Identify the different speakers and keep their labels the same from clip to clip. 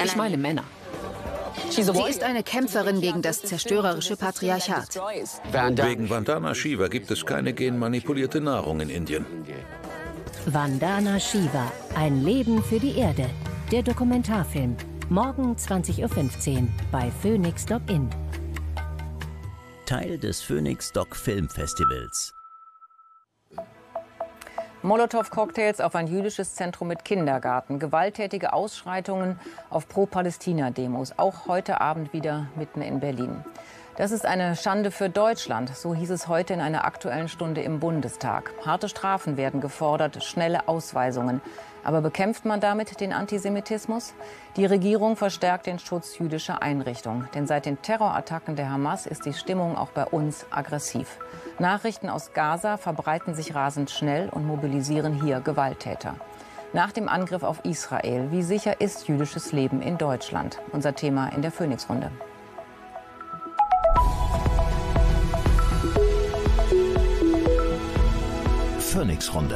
Speaker 1: Ich meine Männer. Sie ist eine Kämpferin gegen das zerstörerische Patriarchat.
Speaker 2: Wegen Vandana Shiva gibt es keine genmanipulierte Nahrung in Indien.
Speaker 3: Vandana Shiva, ein Leben für die Erde. Der Dokumentarfilm. Morgen 20:15 Uhr bei Phoenix Doc-In.
Speaker 4: Teil des Phoenix Doc Film Festivals.
Speaker 5: Molotow-Cocktails auf ein jüdisches Zentrum mit Kindergarten. Gewalttätige Ausschreitungen auf Pro-Palästina-Demos. Auch heute Abend wieder mitten in Berlin. Das ist eine Schande für Deutschland, so hieß es heute in einer Aktuellen Stunde im Bundestag. Harte Strafen werden gefordert, schnelle Ausweisungen. Aber bekämpft man damit den Antisemitismus? Die Regierung verstärkt den Schutz jüdischer Einrichtungen. Denn seit den Terrorattacken der Hamas ist die Stimmung auch bei uns aggressiv. Nachrichten aus Gaza verbreiten sich rasend schnell und mobilisieren hier Gewalttäter. Nach dem Angriff auf Israel, wie sicher ist jüdisches Leben in Deutschland? Unser Thema in der Phoenix-Runde.
Speaker 4: Phoenix-Runde.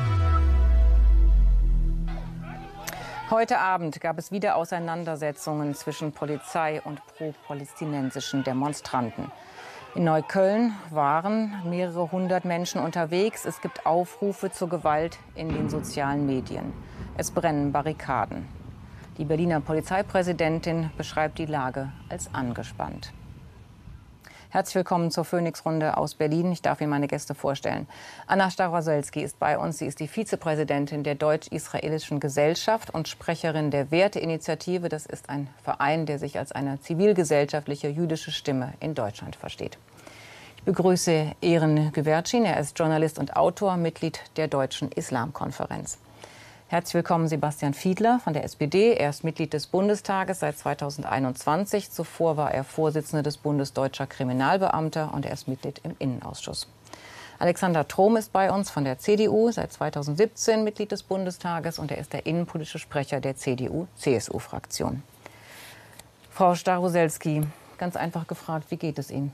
Speaker 5: Heute Abend gab es wieder Auseinandersetzungen zwischen Polizei und pro-palästinensischen Demonstranten. In Neukölln waren mehrere hundert Menschen unterwegs. Es gibt Aufrufe zur Gewalt in den sozialen Medien. Es brennen Barrikaden. Die Berliner Polizeipräsidentin beschreibt die Lage als angespannt. Herzlich willkommen zur Phoenix-Runde aus Berlin. Ich darf Ihnen meine Gäste vorstellen. Anna Staroselski ist bei uns. Sie ist die Vizepräsidentin der Deutsch-Israelischen Gesellschaft und Sprecherin der Werteinitiative. Das ist ein Verein, der sich als eine zivilgesellschaftliche jüdische Stimme in Deutschland versteht. Ich begrüße Eren Güvercin. Er ist Journalist und Autor, Mitglied der Deutschen Islamkonferenz. Herzlich willkommen Sebastian Fiedler von der SPD. Er ist Mitglied des Bundestages seit 2021. Zuvor war er Vorsitzender des Bundes Deutscher Kriminalbeamter und er ist Mitglied im Innenausschuss. Alexander Trom ist bei uns von der CDU, seit 2017 Mitglied des Bundestages und er ist der innenpolitische Sprecher der CDU-CSU-Fraktion. Frau Staroselski, ganz einfach gefragt, wie geht es Ihnen?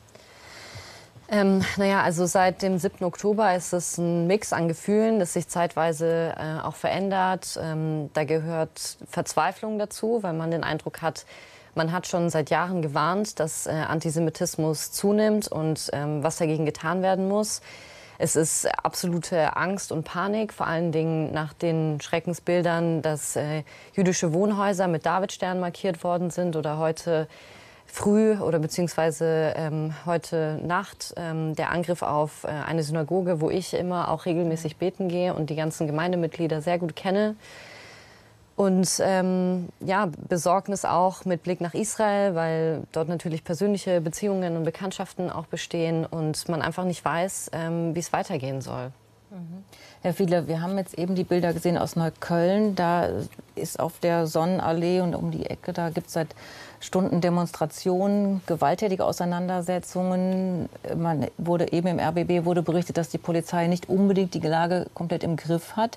Speaker 6: Also seit dem 7. Oktober ist es ein Mix an Gefühlen, das sich zeitweise auch verändert. Da gehört Verzweiflung dazu, weil man den Eindruck hat, man hat schon seit Jahren gewarnt, dass Antisemitismus zunimmt und was dagegen getan werden muss. Es ist absolute Angst und Panik, vor allen Dingen nach den Schreckensbildern, dass jüdische Wohnhäuser mit Davidsternen markiert worden sind oder heute früh oder beziehungsweise heute Nacht der Angriff auf eine Synagoge, wo ich immer auch regelmäßig beten gehe und die ganzen Gemeindemitglieder sehr gut kenne. Und Besorgnis auch mit Blick nach Israel, weil dort natürlich persönliche Beziehungen und Bekanntschaften auch bestehen und man einfach nicht weiß, wie es weitergehen soll.
Speaker 5: Herr Fiedler, wir haben jetzt eben die Bilder gesehen aus Neukölln. Da ist auf der Sonnenallee und um die Ecke, da gibt es seit Stunden Demonstrationen, gewalttätige Auseinandersetzungen. Man wurde eben im RBB wurde berichtet, dass die Polizei nicht unbedingt die Lage komplett im Griff hat.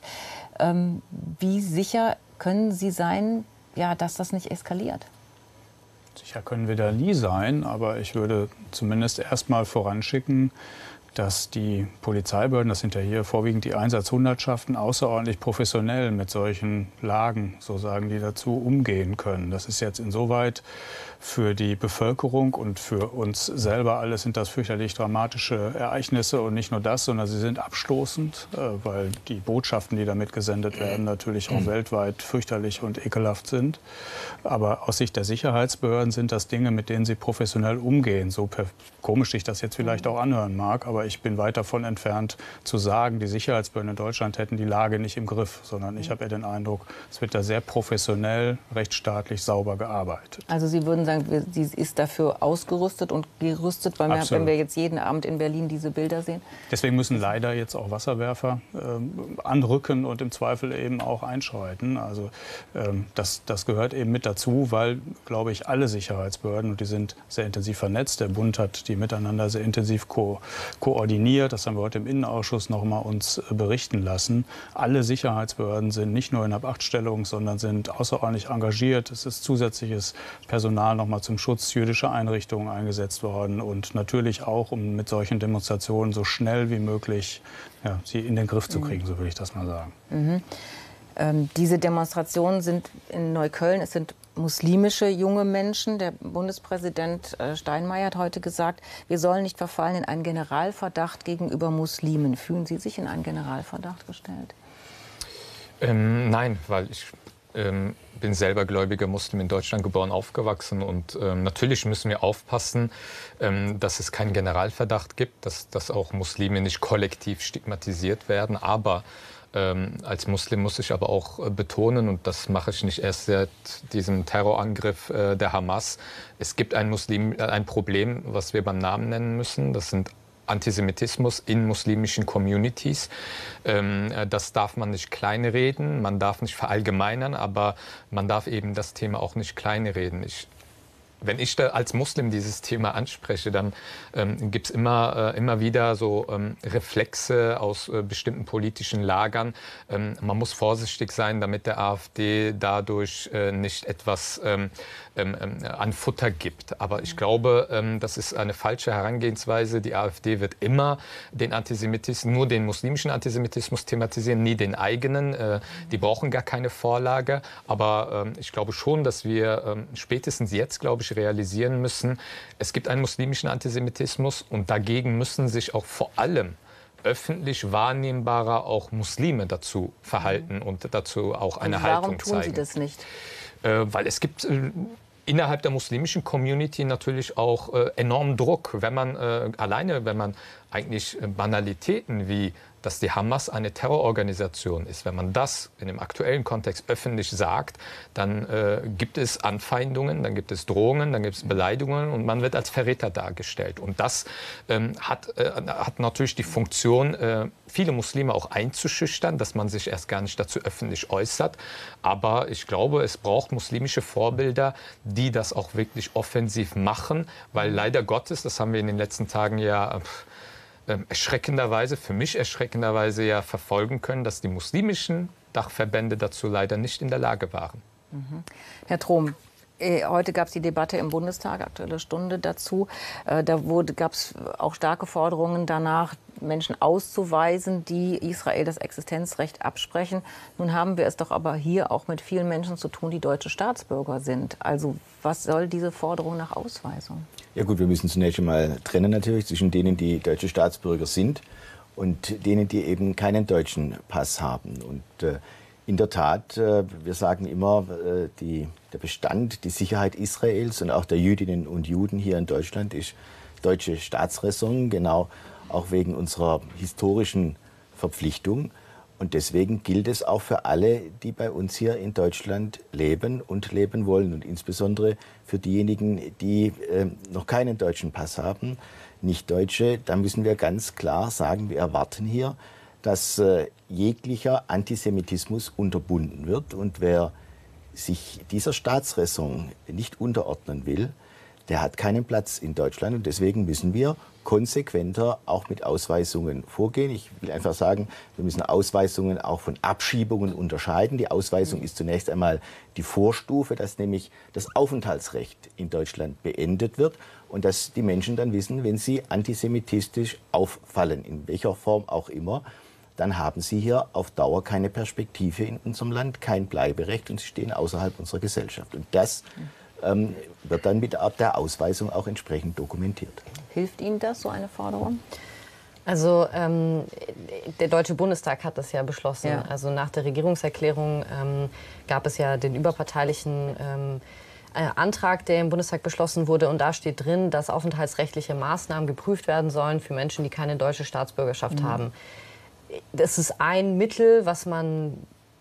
Speaker 5: Wie sicher können Sie sein, dass das nicht eskaliert?
Speaker 7: Sicher können wir da nie sein, aber ich würde zumindest erst mal voranschicken, dass die Polizeibehörden, das sind ja hier vorwiegend die Einsatzhundertschaften, außerordentlich professionell mit solchen Lagen, so sagen die dazu, umgehen können. Das ist jetzt insoweit für die Bevölkerung und für uns selber alles sind das fürchterlich dramatische Ereignisse und nicht nur das, sondern sie sind abstoßend, weil die Botschaften, die damit gesendet werden, natürlich auch weltweit fürchterlich und ekelhaft sind. Aber aus Sicht der Sicherheitsbehörden sind das Dinge, mit denen sie professionell umgehen. So komisch sich das jetzt vielleicht auch anhören mag, aber ich bin weit davon entfernt zu sagen, die Sicherheitsbehörden in Deutschland hätten die Lage nicht im Griff, sondern ich habe eher den Eindruck, es wird da sehr professionell, rechtsstaatlich sauber gearbeitet.
Speaker 5: Also Sie würden sagen, sie ist dafür ausgerüstet und gerüstet, wenn wir jetzt jeden Abend in Berlin diese Bilder sehen?
Speaker 7: Deswegen müssen leider jetzt auch Wasserwerfer anrücken und im Zweifel eben auch einschreiten. Also das gehört eben mit dazu, weil, glaube ich, alle Sicherheitsbehörden, und die sind sehr intensiv vernetzt, der Bund hat die miteinander sehr intensiv koordiniert, das haben wir heute im Innenausschuss noch mal uns berichten lassen. Alle Sicherheitsbehörden sind nicht nur in Ab-8-Stellung, sondern sind außerordentlich engagiert. Es ist zusätzliches Personal noch mal zum Schutz jüdischer Einrichtungen eingesetzt worden und natürlich auch, um mit solchen Demonstrationen so schnell wie möglich sie in den Griff zu kriegen, so will ich das mal sagen.
Speaker 5: Diese Demonstrationen sind in Neukölln, es sind muslimische junge Menschen. Der Bundespräsident Steinmeier hat heute gesagt, wir sollen nicht verfallen in einen Generalverdacht gegenüber Muslimen. Fühlen Sie sich in einen Generalverdacht gestellt?
Speaker 8: Nein, weil ich bin selber gläubiger Muslim, in Deutschland geboren, aufgewachsen. Und natürlich müssen wir aufpassen, dass es keinen Generalverdacht gibt, dass auch Muslime nicht kollektiv stigmatisiert werden. Aber als Muslim muss ich aber auch betonen, und das mache ich nicht erst seit diesem Terrorangriff der Hamas, es gibt ein Problem, was wir beim Namen nennen müssen. Das sind Antisemitismus in muslimischen Communities. Das darf man nicht kleinreden, man darf nicht verallgemeinern, aber man darf eben das Thema auch nicht kleinreden. Wenn ich da als Muslim dieses Thema anspreche, dann gibt es immer wieder so Reflexe aus bestimmten politischen Lagern. Man muss vorsichtig sein, damit der AfD dadurch nicht etwas an Futter gibt. Aber ich glaube, das ist eine falsche Herangehensweise. Die AfD wird immer den Antisemitismus, nur den muslimischen Antisemitismus thematisieren, nie den eigenen. Die brauchen gar keine Vorlage. Aber ich glaube schon, dass wir spätestens jetzt, glaube ich, realisieren müssen, es gibt einen muslimischen Antisemitismus und dagegen müssen sich auch vor allem öffentlich wahrnehmbarer auch Muslime dazu verhalten und dazu auch eine Haltung zeigen.
Speaker 5: Warum tun Sie das nicht?
Speaker 8: Weil es gibt innerhalb der muslimischen Community natürlich auch enormen Druck, wenn man eigentlich Banalitäten wie, dass die Hamas eine Terrororganisation ist, wenn man das in dem aktuellen Kontext öffentlich sagt, dann gibt es Anfeindungen, dann gibt es Drohungen, dann gibt es Beleidigungen und man wird als Verräter dargestellt. Und das hat natürlich die Funktion, viele Muslime auch einzuschüchtern, dass man sich erst gar nicht dazu öffentlich äußert. Aber ich glaube, es braucht muslimische Vorbilder, die das auch wirklich offensiv machen, weil leider Gottes, das haben wir in den letzten Tagen ja für mich erschreckenderweise ja verfolgen können, dass die muslimischen Dachverbände dazu leider nicht in der Lage waren.
Speaker 5: Mhm. Herr Trom, heute gab es die Debatte im Bundestag, Aktuelle Stunde dazu. Da gab es auch starke Forderungen danach, Menschen auszuweisen, die Israel das Existenzrecht absprechen. Nun haben wir es doch aber hier auch mit vielen Menschen zu tun, die deutsche Staatsbürger sind. Also was soll diese Forderung nach Ausweisung?
Speaker 9: Ja gut, wir müssen zunächst einmal trennen natürlich zwischen denen, die deutsche Staatsbürger sind und denen, die eben keinen deutschen Pass haben. Und in der Tat, wir sagen immer, der Bestand, die Sicherheit Israels und auch der Jüdinnen und Juden hier in Deutschland ist deutsche Staatsräson, genau auch wegen unserer historischen Verpflichtung. Und deswegen gilt es auch für alle, die bei uns hier in Deutschland leben und leben wollen. Und insbesondere für diejenigen, die noch keinen deutschen Pass haben, Nicht-Deutsche. Da müssen wir ganz klar sagen, wir erwarten hier, dass jeglicher Antisemitismus unterbunden wird. Und wer sich dieser Staatsräson nicht unterordnen will, der hat keinen Platz in Deutschland. Und deswegen müssen wir konsequenter auch mit Ausweisungen vorgehen. Ich will einfach sagen, wir müssen Ausweisungen auch von Abschiebungen unterscheiden. Die Ausweisung ist zunächst einmal die Vorstufe, dass nämlich das Aufenthaltsrecht in Deutschland beendet wird und dass die Menschen dann wissen, wenn sie antisemitistisch auffallen, in welcher Form auch immer, dann haben sie hier auf Dauer keine Perspektive in unserem Land, kein Bleiberecht und sie stehen außerhalb unserer Gesellschaft. Und das wird dann mit der Ausweisung auch entsprechend dokumentiert.
Speaker 5: Hilft Ihnen das, so eine Forderung?
Speaker 6: Also der Deutsche Bundestag hat das ja beschlossen. Ja. Also nach der Regierungserklärung gab es ja den überparteilichen Antrag, der im Bundestag beschlossen wurde. Und da steht drin, dass aufenthaltsrechtliche Maßnahmen geprüft werden sollen für Menschen, die keine deutsche Staatsbürgerschaft haben. Das ist ein Mittel, was man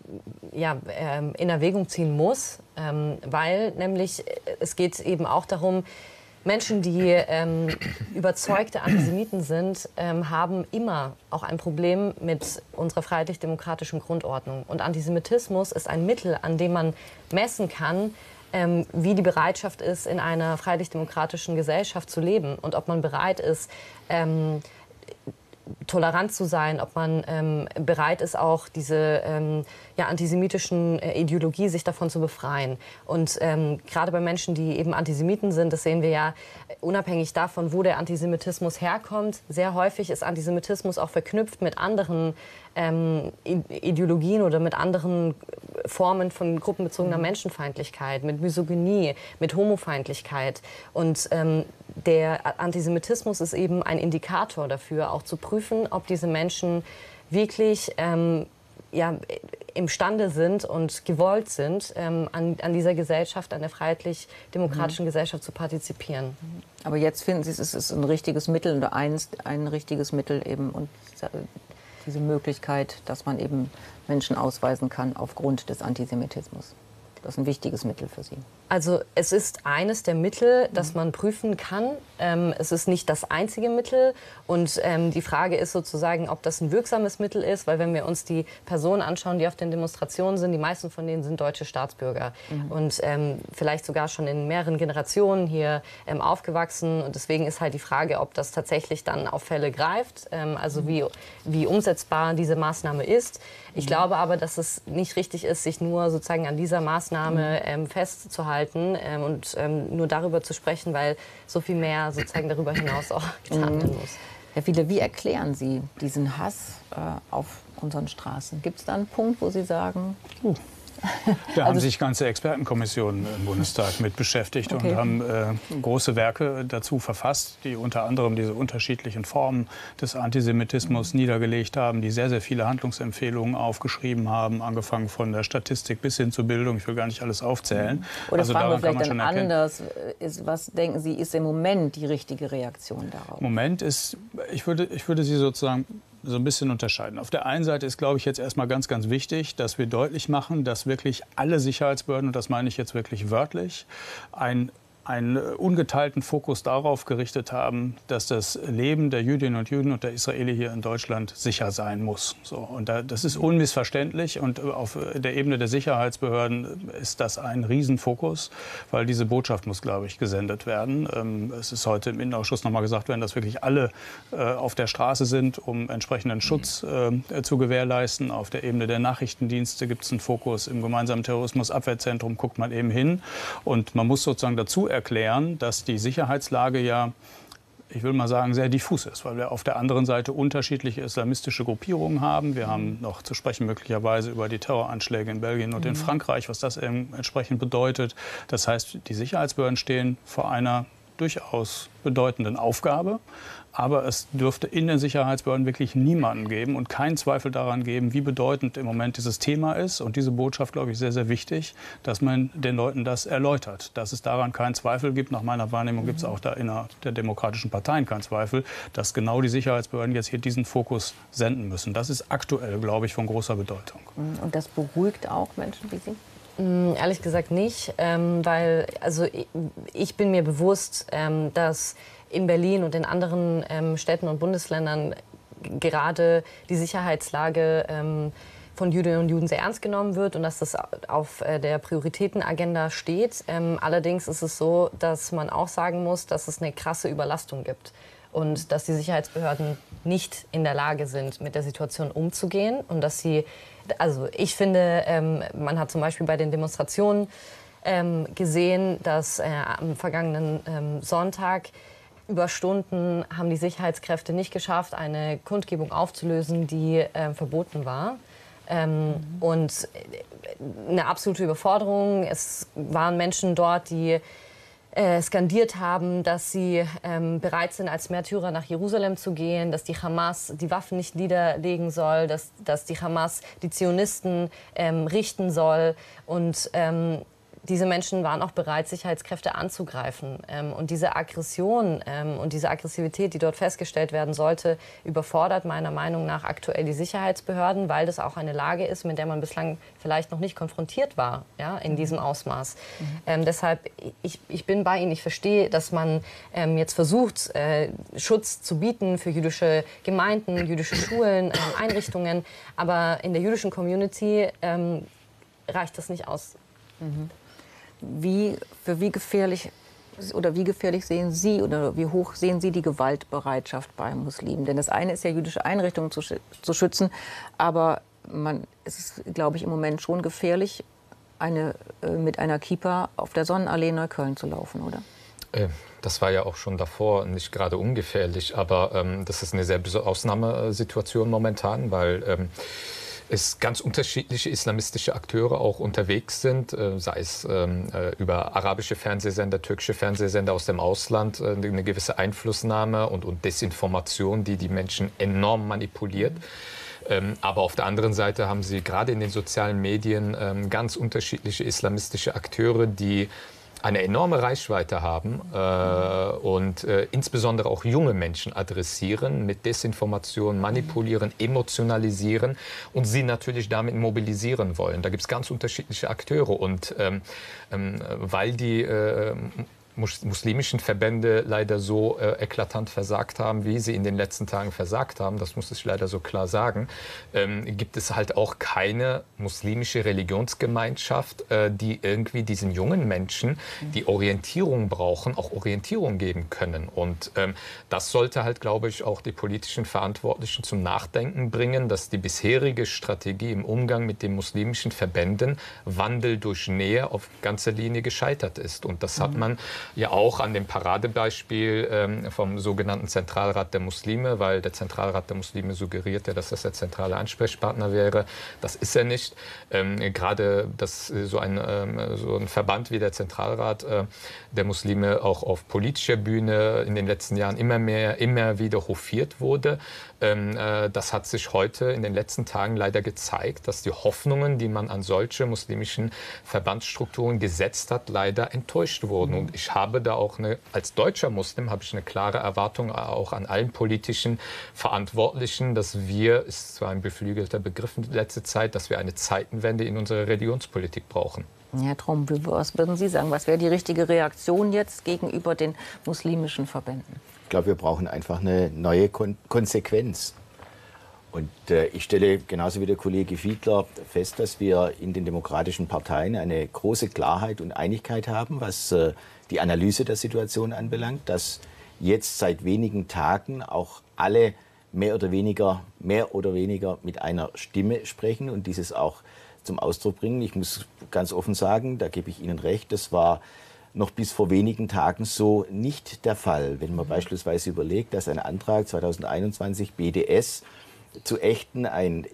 Speaker 6: in Erwägung ziehen muss, weil nämlich es geht eben auch darum, Menschen, die überzeugte Antisemiten sind, haben immer auch ein Problem mit unserer freiheitlich-demokratischen Grundordnung. Und Antisemitismus ist ein Mittel, an dem man messen kann, wie die Bereitschaft ist, in einer freiheitlich-demokratischen Gesellschaft zu leben und ob man bereit ist, tolerant zu sein, ob man bereit ist, auch diese antisemitischen Ideologie sich davon zu befreien. Und gerade bei Menschen, die eben Antisemiten sind, das sehen wir ja unabhängig davon, wo der Antisemitismus herkommt. Sehr häufig ist Antisemitismus auch verknüpft mit anderen Ideologien oder mit anderen Formen von gruppenbezogener Menschenfeindlichkeit, mit Misogynie, mit Homofeindlichkeit. Und der Antisemitismus ist eben ein Indikator dafür, auch zu prüfen, ob diese Menschen wirklich imstande sind und gewollt sind, an dieser Gesellschaft, an der freiheitlich-demokratischen Gesellschaft zu partizipieren.
Speaker 5: Aber jetzt finden Sie, es ist ein richtiges Mittel oder ein richtiges Mittel eben und diese Möglichkeit, dass man eben Menschen ausweisen kann aufgrund des Antisemitismus. Das ist ein wichtiges Mittel für Sie.
Speaker 6: Also es ist eines der Mittel, das man prüfen kann. Es ist nicht das einzige Mittel. Und die Frage ist sozusagen, ob das ein wirksames Mittel ist. Weil wenn wir uns die Personen anschauen, die auf den Demonstrationen sind, die meisten von denen sind deutsche Staatsbürger. Und vielleicht sogar schon in mehreren Generationen hier aufgewachsen. Und deswegen ist halt die Frage, ob das tatsächlich dann auf Fälle greift. Also wie umsetzbar diese Maßnahme ist. Ich glaube aber, dass es nicht richtig ist, sich nur sozusagen an dieser Maßnahme festzuhalten und nur darüber zu sprechen, weil so viel mehr sozusagen darüber hinaus auch getan werden muss.
Speaker 5: Herr Fiedler, wie erklären Sie diesen Hass auf unseren Straßen? Gibt es da einen Punkt, wo Sie sagen...
Speaker 7: Da haben sich ganze Expertenkommissionen im Bundestag mit beschäftigt und haben große Werke dazu verfasst, die unter anderem diese unterschiedlichen Formen des Antisemitismus niedergelegt haben, die sehr, sehr viele Handlungsempfehlungen aufgeschrieben haben, angefangen von der Statistik bis hin zur Bildung. Ich will gar nicht alles aufzählen.
Speaker 5: Oder also fragen wir vielleicht dann anders. Was denken Sie, ist im Moment die richtige Reaktion darauf?
Speaker 7: Im Moment ist, ich würde sie sozusagen so ein bisschen unterscheiden. Auf der einen Seite ist, glaube ich, jetzt erstmal ganz, ganz wichtig, dass wir deutlich machen, dass wirklich alle Sicherheitsbehörden, und das meine ich jetzt wirklich wörtlich, einen ungeteilten Fokus darauf gerichtet haben, dass das Leben der Jüdinnen und Juden und der Israelis hier in Deutschland sicher sein muss. So, und das ist unmissverständlich und auf der Ebene der Sicherheitsbehörden ist das ein Riesenfokus, weil diese Botschaft muss, glaube ich, gesendet werden. Es ist heute im Innenausschuss noch mal gesagt worden, dass wirklich alle auf der Straße sind, um entsprechenden Schutz zu gewährleisten. Auf der Ebene der Nachrichtendienste gibt es einen Fokus. Im gemeinsamen Terrorismusabwehrzentrum guckt man eben hin und man muss sozusagen dazu erklären, dass die Sicherheitslage ja, ich will mal sagen, sehr diffus ist, weil wir auf der anderen Seite unterschiedliche islamistische Gruppierungen haben. Wir haben noch zu sprechen möglicherweise über die Terroranschläge in Belgien und in Frankreich, was das entsprechend bedeutet. Das heißt, die Sicherheitsbehörden stehen vor einer durchaus bedeutenden Aufgabe. Aber es dürfte in den Sicherheitsbehörden wirklich niemanden geben und keinen Zweifel daran geben, wie bedeutend im Moment dieses Thema ist. Und diese Botschaft, glaube ich, sehr, sehr wichtig, dass man den Leuten das erläutert. Dass es daran keinen Zweifel gibt. Nach meiner Wahrnehmung gibt es auch da innerhalb der demokratischen Parteien keinen Zweifel, dass genau die Sicherheitsbehörden jetzt hier diesen Fokus senden müssen. Das ist aktuell, glaube ich, von großer Bedeutung.
Speaker 5: Und das beruhigt auch Menschen wie Sie?
Speaker 6: Ehrlich gesagt nicht, weil also ich bin mir bewusst, dass in Berlin und in anderen Städten und Bundesländern gerade die Sicherheitslage von Jüdinnen und Juden sehr ernst genommen wird und dass das auf der Prioritätenagenda steht. Allerdings ist es so, dass man auch sagen muss, dass es eine krasse Überlastung gibt und dass die Sicherheitsbehörden nicht in der Lage sind, mit der Situation umzugehen und dass sie, also ich finde, man hat zum Beispiel bei den Demonstrationen gesehen, dass am vergangenen Sonntag über Stunden haben die Sicherheitskräfte nicht geschafft, eine Kundgebung aufzulösen, die verboten war. Und eine absolute Überforderung. Es waren Menschen dort, die skandiert haben, dass sie bereit sind, als Märtyrer nach Jerusalem zu gehen, dass die Hamas die Waffen nicht niederlegen soll, dass die Hamas die Zionisten richten soll. Und diese Menschen waren auch bereit, Sicherheitskräfte anzugreifen. Und diese Aggression und diese Aggressivität, die dort festgestellt werden sollte, überfordert meiner Meinung nach aktuell die Sicherheitsbehörden, weil das auch eine Lage ist, mit der man bislang vielleicht noch nicht konfrontiert war, ja, in diesem Ausmaß. Deshalb, ich bin bei Ihnen, ich verstehe, dass man jetzt versucht, Schutz zu bieten für jüdische Gemeinden, jüdische Schulen, Einrichtungen. Aber in der jüdischen Community reicht das nicht aus.
Speaker 5: Für wie gefährlich oder wie gefährlich sehen Sie oder wie hoch sehen Sie die Gewaltbereitschaft bei Muslimen? Denn das eine ist ja, jüdische Einrichtungen zu schützen, aber es ist, glaube ich, im Moment schon gefährlich, mit einer Kippa auf der Sonnenallee in Neukölln zu laufen, oder?
Speaker 8: Das war ja auch schon davor nicht gerade ungefährlich, aber das ist eine sehr Ausnahmesituation momentan, weil es ganz unterschiedliche islamistische Akteure auch unterwegs sind, sei es über arabische Fernsehsender, türkische Fernsehsender aus dem Ausland, eine gewisse Einflussnahme und Desinformation, die die Menschen enorm manipuliert. Aber auf der anderen Seite haben Sie gerade in den sozialen Medien ganz unterschiedliche islamistische Akteure, die eine enorme Reichweite haben und insbesondere auch junge Menschen adressieren, mit Desinformation manipulieren, emotionalisieren und sie natürlich damit mobilisieren wollen. Da gibt es ganz unterschiedliche Akteure und weil die muslimischen Verbände leider so eklatant versagt haben, wie sie in den letzten Tagen versagt haben, das muss ich leider so klar sagen, gibt es halt auch keine muslimische Religionsgemeinschaft, die irgendwie diesen jungen Menschen, die Orientierung brauchen, auch Orientierung geben können. Und das sollte halt, glaube ich, auch die politischen Verantwortlichen zum Nachdenken bringen, dass die bisherige Strategie im Umgang mit den muslimischen Verbänden, Wandel durch Nähe, auf ganzer Linie gescheitert ist. Und das hat man ja auch an dem Paradebeispiel vom sogenannten Zentralrat der Muslime, weil der Zentralrat der Muslime suggeriert ja, dass das der zentrale Ansprechpartner wäre. Das ist er nicht. Gerade dass so ein Verband wie der Zentralrat der Muslime auch auf politischer Bühne in den letzten Jahren immer wieder hofiert wurde. Das hat sich heute in den letzten Tagen leider gezeigt, dass die Hoffnungen, die man an solche muslimischen Verbandsstrukturen gesetzt hat, leider enttäuscht wurden. Und ich habe da auch als deutscher Muslim habe ich eine klare Erwartung auch an allen politischen Verantwortlichen, dass wir, ist zwar ein beflügelter Begriff in letzter Zeit, dass wir eine Zeitenwende in unserer Religionspolitik brauchen.
Speaker 5: Herr Tromm, was würden Sie sagen? Was wäre die richtige Reaktion jetzt gegenüber den muslimischen Verbänden?
Speaker 9: Ich glaube, wir brauchen einfach eine neue Konsequenz. Und ich stelle genauso wie der Kollege Fiedler fest, dass wir in den demokratischen Parteien eine große Klarheit und Einigkeit haben, was die Analyse der Situation anbelangt, dass jetzt seit wenigen Tagen auch alle mehr oder weniger mit einer Stimme sprechen und dieses auch zum Ausdruck bringen. Ich muss ganz offen sagen, da gebe ich Ihnen recht, das war noch bis vor wenigen Tagen so nicht der Fall. Wenn man beispielsweise überlegt, dass ein Antrag 2021 BDS zu ächten ein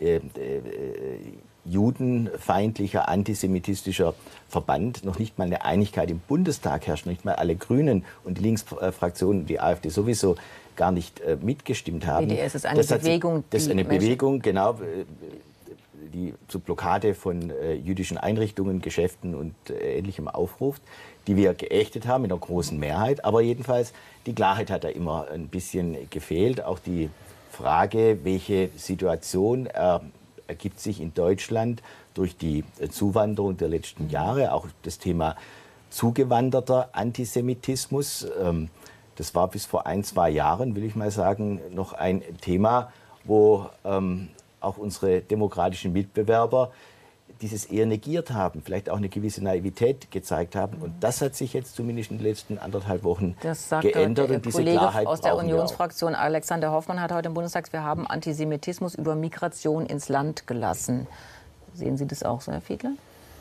Speaker 9: judenfeindlicher, antisemitistischer Verband, noch nicht mal eine Einigkeit im Bundestag herrscht, noch nicht mal alle Grünen und die Linksfraktionen, die AfD sowieso gar nicht mitgestimmt haben.
Speaker 5: BDS ist eine Bewegung,
Speaker 9: das ist eine Bewegung, genau, die zur Blockade von jüdischen Einrichtungen, Geschäften und Ähnlichem aufruft, die wir geächtet haben in einer großen Mehrheit. Aber jedenfalls, die Klarheit hat da immer ein bisschen gefehlt. Auch die Frage, welche Situation ergibt sich in Deutschland durch die Zuwanderung der letzten Jahre, auch das Thema zugewanderter Antisemitismus. Das war bis vor 1-2 Jahren, will ich mal sagen, noch ein Thema, wo auch unsere demokratischen Mitbewerber dieses eher negiert haben, vielleicht auch eine gewisse Naivität gezeigt haben. Und das hat sich jetzt zumindest in den letzten 1,5 Wochen geändert.
Speaker 5: Und diese Klarheit aus der Unionsfraktion Alexander Hoffmann hat heute im Bundestag, wir haben Antisemitismus über Migration ins Land gelassen. Sehen Sie das auch so, Herr Fiedler?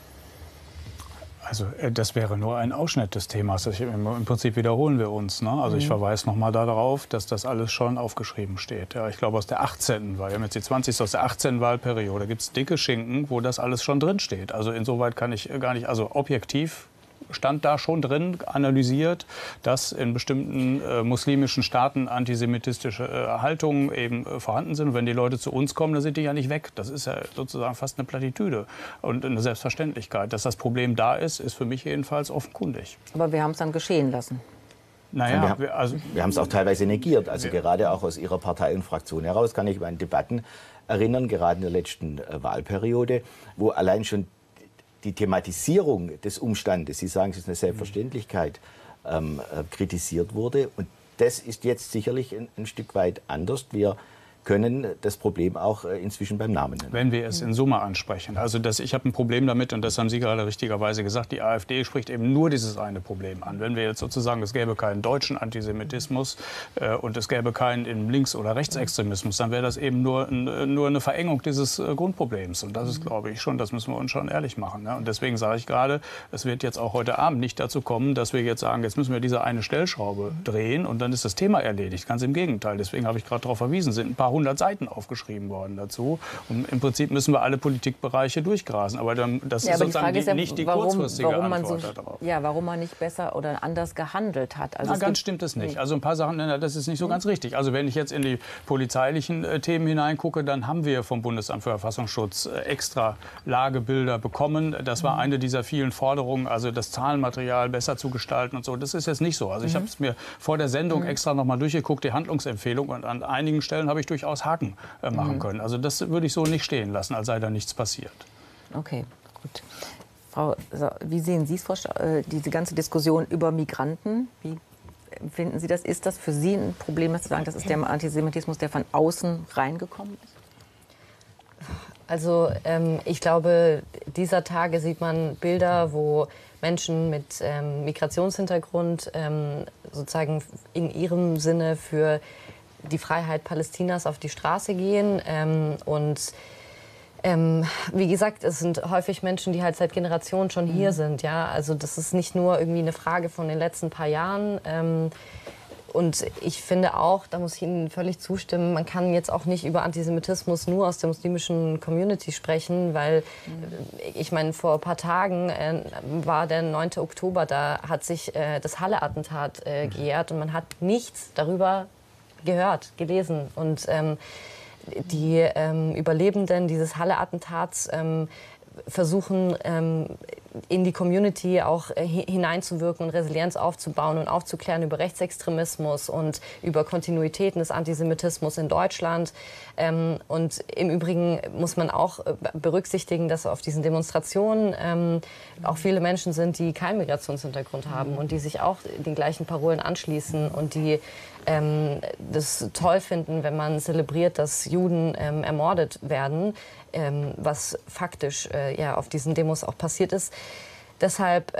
Speaker 7: Also das wäre nur ein Ausschnitt des Themas. Im Prinzip wiederholen wir uns. Ne? Also ich verweise noch mal darauf, dass das alles schon aufgeschrieben steht. Ja, ich glaube aus der 18. Wahl, wir haben jetzt die 20. aus der 18. Wahlperiode, gibt es dicke Schinken, wo das alles schon drin steht. Also insoweit kann ich gar nicht, also objektiv stand da schon drin, analysiert, dass in bestimmten muslimischen Staaten antisemitistische Haltungen eben vorhanden sind. Und wenn die Leute zu uns kommen, dann sind die ja nicht weg. Das ist ja sozusagen fast eine Plattitüde und eine Selbstverständlichkeit. Dass das Problem da ist, ist für mich jedenfalls offenkundig.
Speaker 5: Aber wir haben es dann geschehen lassen.
Speaker 9: Naja, wir haben es auch teilweise negiert. Also gerade auch aus Ihrer Partei und Fraktion heraus kann ich mich an Debatten erinnern, gerade in der letzten Wahlperiode, wo allein schon die Thematisierung des Umstandes, Sie sagen, es ist eine Selbstverständlichkeit, kritisiert wurde. Und das ist jetzt sicherlich ein Stück weit anders. Wir können das Problem auch inzwischen beim Namen nennen.
Speaker 7: Wenn wir es in Summe ansprechen. Also ich habe ein Problem damit, und das haben Sie gerade richtigerweise gesagt, die AfD spricht eben nur dieses eine Problem an. Wenn wir jetzt sozusagen, es gäbe keinen deutschen Antisemitismus und es gäbe keinen im Links- oder Rechtsextremismus, dann wäre das eben nur eine Verengung dieses Grundproblems. Und das ist, glaube ich, das müssen wir uns schon ehrlich machen. Ne? Und deswegen sage ich gerade, es wird jetzt auch heute Abend nicht dazu kommen, dass wir jetzt sagen, jetzt müssen wir diese eine Stellschraube drehen und dann ist das Thema erledigt. Ganz im Gegenteil. Deswegen habe ich gerade darauf verwiesen, sind ein paar 100 Seiten aufgeschrieben worden dazu. Und im Prinzip müssen wir alle Politikbereiche durchgrasen. Aber das ist sozusagen nicht die kurzfristige Antwort darauf.
Speaker 5: Ja, warum man nicht besser oder anders gehandelt hat. Also
Speaker 7: ganz stimmt es nicht. Also ein paar Sachen, das ist nicht so ganz richtig. Also wenn ich jetzt in die polizeilichen Themen hineingucke, dann haben wir vom Bundesamt für Verfassungsschutz extra Lagebilder bekommen. Das war eine dieser vielen Forderungen, also das Zahlenmaterial besser zu gestalten und so. Das ist jetzt nicht so. Also ich habe es mir vor der Sendung extra noch mal durchgeguckt, die Handlungsempfehlung, und an einigen Stellen habe ich durchaus Haken machen können. Also das würde ich so nicht stehen lassen, als sei da nichts passiert.
Speaker 5: Okay, gut. Frau, wie sehen Sie es, diese ganze Diskussion über Migranten? Wie finden Sie das? Ist das für Sie ein Problem, dass Sie sagen, das ist der Antisemitismus, der von außen reingekommen ist?
Speaker 6: Also ich glaube, dieser Tage sieht man Bilder, wo Menschen mit Migrationshintergrund sozusagen in ihrem Sinne für die Freiheit Palästinas auf die Straße gehen. Wie gesagt, es sind häufig Menschen, die halt seit Generationen schon hier sind. Ja? Also das ist nicht nur irgendwie eine Frage von den letzten paar Jahren. Und ich finde auch, da muss ich Ihnen völlig zustimmen, man kann jetzt auch nicht über Antisemitismus nur aus der muslimischen Community sprechen, weil ich meine, vor ein paar Tagen war der 9. Oktober, da hat sich das Halle-Attentat gejährt und man hat nichts darüber gehört, gelesen. Und die Überlebenden dieses Halle-Attentats versuchen, in die Community auch hineinzuwirken und Resilienz aufzubauen und aufzuklären über Rechtsextremismus und über Kontinuitäten des Antisemitismus in Deutschland. Und im Übrigen muss man auch berücksichtigen, dass auf diesen Demonstrationen auch viele Menschen sind, die keinen Migrationshintergrund haben und die sich auch den gleichen Parolen anschließen und die das toll finden, wenn man zelebriert, dass Juden ermordet werden, was faktisch ja auf diesen Demos auch passiert ist. Deshalb,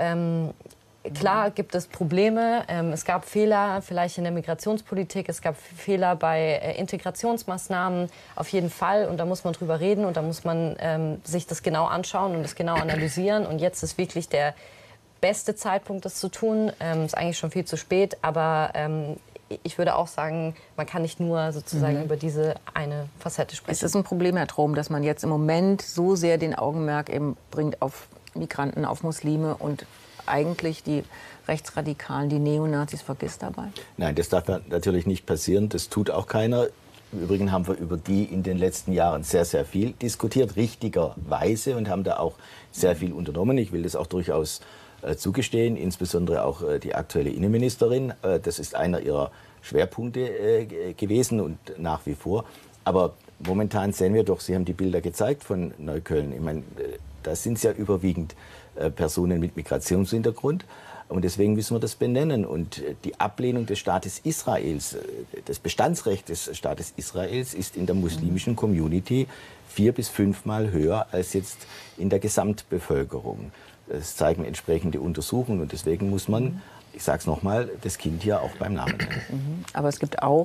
Speaker 6: klar gibt es Probleme. Es gab Fehler vielleicht in der Migrationspolitik, es gab Fehler bei Integrationsmaßnahmen auf jeden Fall. Und da muss man drüber reden und da muss man sich das genau anschauen und das genau analysieren. Und jetzt ist wirklich der beste Zeitpunkt, das zu tun. Ist eigentlich schon viel zu spät, aber ich würde auch sagen, man kann nicht nur sozusagen über diese eine Facette sprechen.
Speaker 5: Ist es ein Problem, Herr Trom, dass man jetzt im Moment so sehr den Augenmerk eben bringt auf Migranten, auf Muslime und eigentlich die Rechtsradikalen, die Neonazis vergisst dabei?
Speaker 9: Nein, das darf natürlich nicht passieren. Das tut auch keiner. Im Übrigen haben wir über die in den letzten Jahren sehr, sehr viel diskutiert, richtigerweise, und haben da auch sehr viel unternommen. Ich will das auch durchaus zugestehen, insbesondere auch die aktuelle Innenministerin. Das ist einer ihrer Schwerpunkte gewesen und nach wie vor. Aber momentan sehen wir doch, Sie haben die Bilder gezeigt von Neukölln. Ich meine, da sind es ja überwiegend Personen mit Migrationshintergrund. Und deswegen müssen wir das benennen. Und die Ablehnung des Staates Israels, das Bestandsrecht des Staates Israels ist in der muslimischen Community 4- bis 5-mal höher als jetzt in der Gesamtbevölkerung. Das zeigen entsprechende Untersuchungen. Und deswegen muss man, ich sage es nochmal, das Kind hier auch beim Namen nennen.
Speaker 5: Aber es gibt auch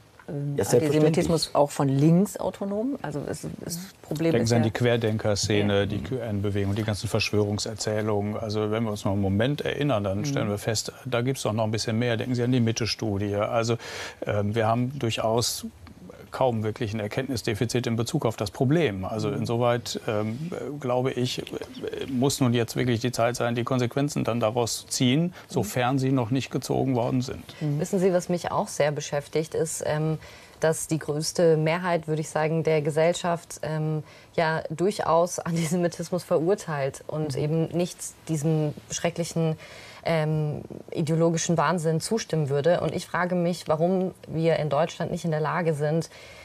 Speaker 5: Antisemitismus auch von Linksautonomen. Also das Problem
Speaker 7: Denken
Speaker 5: ist
Speaker 7: Sie an die Querdenker-Szene, die QN-Bewegung, die ganzen Verschwörungserzählungen. Also wenn wir uns noch einen Moment erinnern, dann stellen wir fest, da gibt es doch noch ein bisschen mehr. Denken Sie an die Mitte-Studie. Also wir haben durchaus kaum wirklich ein Erkenntnisdefizit in Bezug auf das Problem. Also insoweit, glaube ich, muss nun jetzt wirklich die Zeit sein, die Konsequenzen dann daraus zu ziehen, sofern sie noch nicht gezogen worden sind.
Speaker 6: Wissen Sie, was mich auch sehr beschäftigt, ist, dass die größte Mehrheit, würde ich sagen, der Gesellschaft ja durchaus Antisemitismus verurteilt und eben nicht diesem schrecklichen ideologischen Wahnsinn zustimmen würde. Und ich frage mich, warum wir in Deutschland nicht in der Lage sind,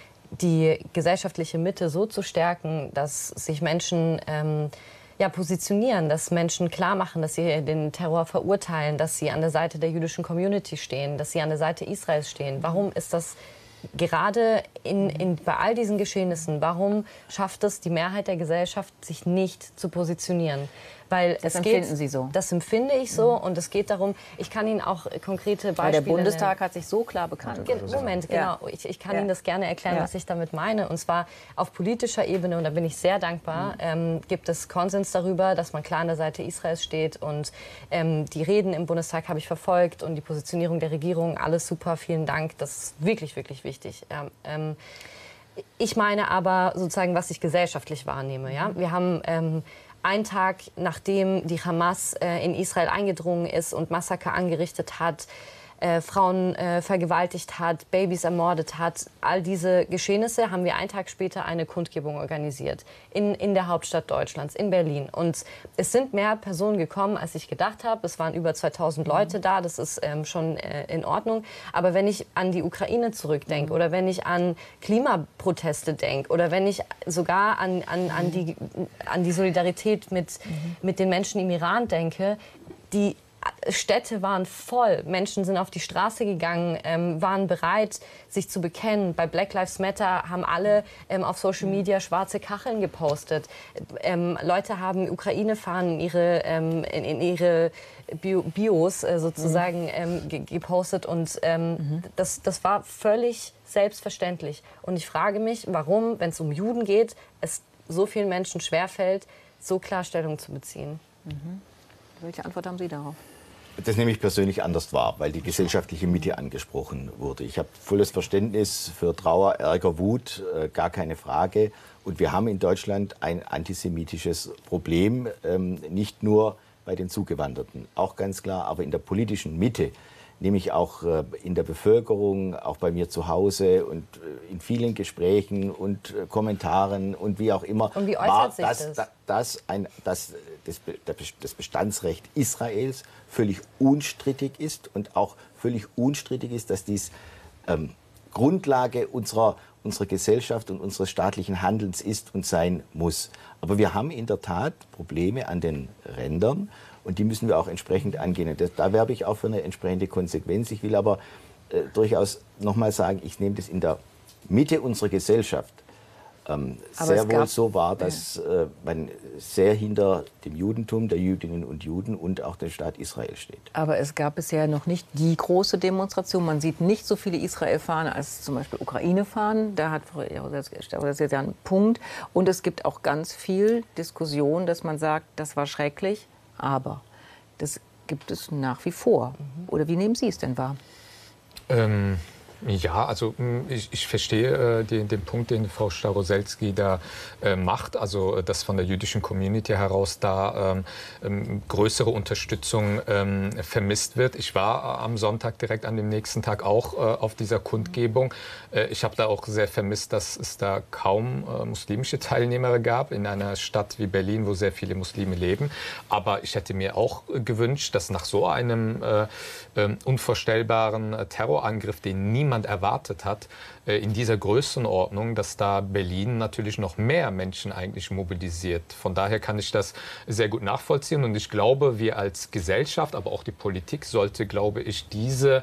Speaker 6: die gesellschaftliche Mitte so zu stärken, dass sich Menschen positionieren, dass Menschen klar machen, dass sie den Terror verurteilen, dass sie an der Seite der jüdischen Community stehen, dass sie an der Seite Israels stehen. Warum ist das gerade bei all diesen Geschehnissen, warum schafft es die Mehrheit der Gesellschaft, sich nicht zu positionieren? Weil
Speaker 5: das empfinden Sie so?
Speaker 6: Das empfinde ich so. Und es geht darum, ich kann Ihnen auch konkrete Beispiele
Speaker 5: Weil der Bundestag hat sich so klar bekannt.
Speaker 6: Moment, genau. Ich kann Ihnen das gerne erklären, was ich damit meine. Und zwar auf politischer Ebene, und da bin ich sehr dankbar, gibt es Konsens darüber, dass man klar an der Seite Israels steht. Und die Reden im Bundestag habe ich verfolgt und die Positionierung der Regierung, alles super, vielen Dank. Das ist wirklich, wirklich wichtig. Ich meine aber sozusagen, was ich gesellschaftlich wahrnehme. Ja? Wir haben einen Tag, nachdem die Hamas in Israel eingedrungen ist und Massaker angerichtet hat, Frauen vergewaltigt hat, Babys ermordet hat. All diese Geschehnisse haben wir einen Tag später eine Kundgebung organisiert in der Hauptstadt Deutschlands, in Berlin. Und es sind mehr Personen gekommen, als ich gedacht habe. Es waren über 2000 Leute da, das ist schon in Ordnung. Aber wenn ich an die Ukraine zurückdenke oder wenn ich an Klimaproteste denke oder wenn ich sogar an die Solidarität mit den Menschen im Iran denke, die Städte waren voll, Menschen sind auf die Straße gegangen, waren bereit, sich zu bekennen. Bei Black Lives Matter haben alle auf Social Media schwarze Kacheln gepostet. Leute haben Ukraine-Fahnen in ihre Bios sozusagen gepostet. Und das war völlig selbstverständlich. Und ich frage mich, warum, wenn es um Juden geht, es so vielen Menschen schwerfällt, so klar Stellung zu beziehen.
Speaker 5: Welche Antwort haben Sie darauf?
Speaker 9: Das nehme ich persönlich anders wahr, weil die gesellschaftliche Mitte angesprochen wurde. Ich habe volles Verständnis für Trauer, Ärger, Wut, gar keine Frage. Und wir haben in Deutschland ein antisemitisches Problem, nicht nur bei den Zugewanderten, auch ganz klar, aber in der politischen Mitte, nämlich auch in der Bevölkerung, auch bei mir zu Hause und in vielen Gesprächen und Kommentaren und wie auch immer,
Speaker 6: und wie äußert sich
Speaker 9: das Bestandsrecht Israels völlig unstrittig ist und auch völlig unstrittig ist, dass dies Grundlage unserer Gesellschaft und unseres staatlichen Handelns ist und sein muss. Aber wir haben in der Tat Probleme an den Rändern und die müssen wir auch entsprechend angehen. Da werbe ich auch für eine entsprechende Konsequenz. Ich will aber durchaus noch mal sagen, ich nehme das in der Mitte unserer Gesellschaft sehr wohl so wahr, dass man sehr hinter dem Judentum, der Jüdinnen und Juden und auch dem Staat Israel steht.
Speaker 5: Aber es gab bisher noch nicht die große Demonstration. Man sieht nicht so viele Israel-Fahnen als zum Beispiel Ukraine-Fahnen. Da hat das ist ja ein Punkt. Und es gibt auch ganz viel Diskussion, dass man sagt, das war schrecklich, aber das gibt es nach wie vor. Oder wie nehmen Sie es denn wahr?
Speaker 8: Ja, also ich verstehe den Punkt, den Frau Staroselski da macht, also dass von der jüdischen Community heraus da größere Unterstützung vermisst wird. Ich war am Sonntag direkt an dem nächsten Tag auch auf dieser Kundgebung. Ich habe da auch sehr vermisst, dass es da kaum muslimische Teilnehmer gab in einer Stadt wie Berlin, wo sehr viele Muslime leben. Aber ich hätte mir auch gewünscht, dass nach so einem unvorstellbaren Terrorangriff, den niemand erwartet hat, in dieser Größenordnung, dass da Berlin natürlich noch mehr Menschen eigentlich mobilisiert. Von daher kann ich das sehr gut nachvollziehen. Und ich glaube, wir als Gesellschaft, aber auch die Politik sollte, glaube ich, diese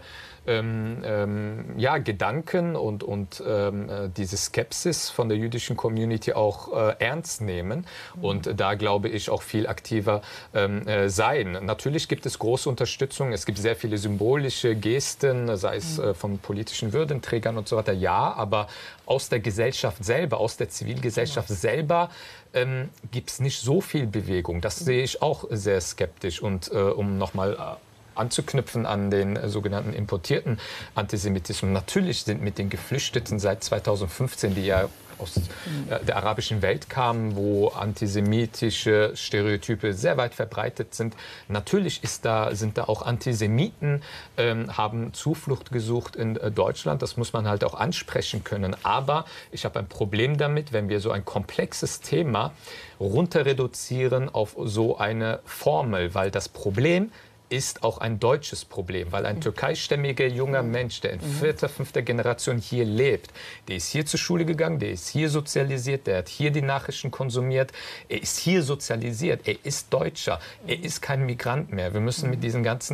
Speaker 8: Gedanken und diese Skepsis von der jüdischen Community auch ernst nehmen und da, glaube ich, auch viel aktiver sein. Natürlich gibt es große Unterstützung, es gibt sehr viele symbolische Gesten, sei es von politischen Würdenträgern und so weiter, ja, aber aus der Gesellschaft selber, aus der Zivilgesellschaft selber gibt es nicht so viel Bewegung. Das sehe ich auch sehr skeptisch. Und um nochmal anzuknüpfen an den sogenannten importierten Antisemitismus. Natürlich sind mit den Geflüchteten seit 2015, die ja aus der arabischen Welt kamen, wo antisemitische Stereotype sehr weit verbreitet sind. Natürlich sind da auch Antisemiten, haben Zuflucht gesucht in Deutschland. Das muss man halt auch ansprechen können. Aber ich habe ein Problem damit, wenn wir so ein komplexes Thema runter reduzieren auf so eine Formel, weil das Problem ist auch ein deutsches Problem, weil ein türkeistämmiger junger Mensch, der in 4., 5. Generation hier lebt, der ist hier zur Schule gegangen, der ist hier sozialisiert, der hat hier die Nachrichten konsumiert, er ist hier sozialisiert, er ist Deutscher, er ist kein Migrant mehr. Wir müssen mit diesen ganzen